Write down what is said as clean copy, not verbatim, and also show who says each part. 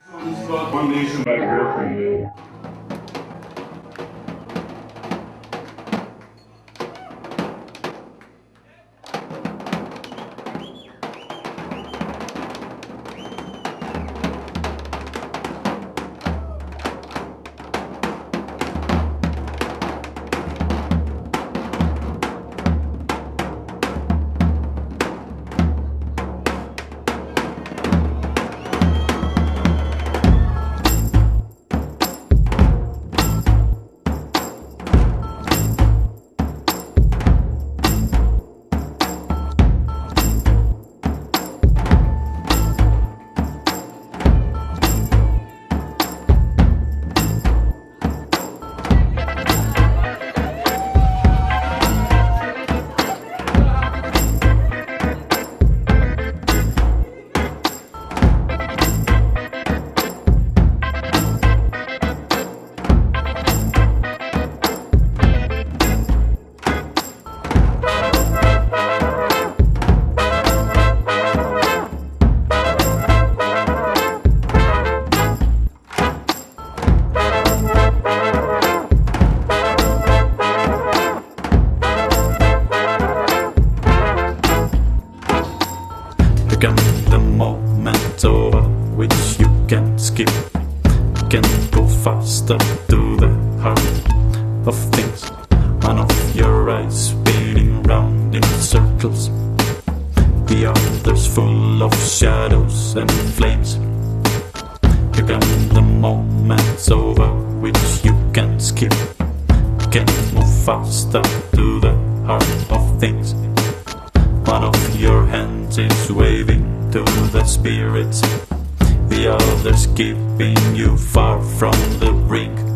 Speaker 1: One Nation by Girlfriend.
Speaker 2: Become the moment over which you can skip. You can go faster to the heart of things. One of your eyes spinning round in circles, the other's full of shadows and flames. Become the moments over which you can skip. You can move faster to the heart of things. One of your hands is waving to the spirits, the other's keeping you far from the brink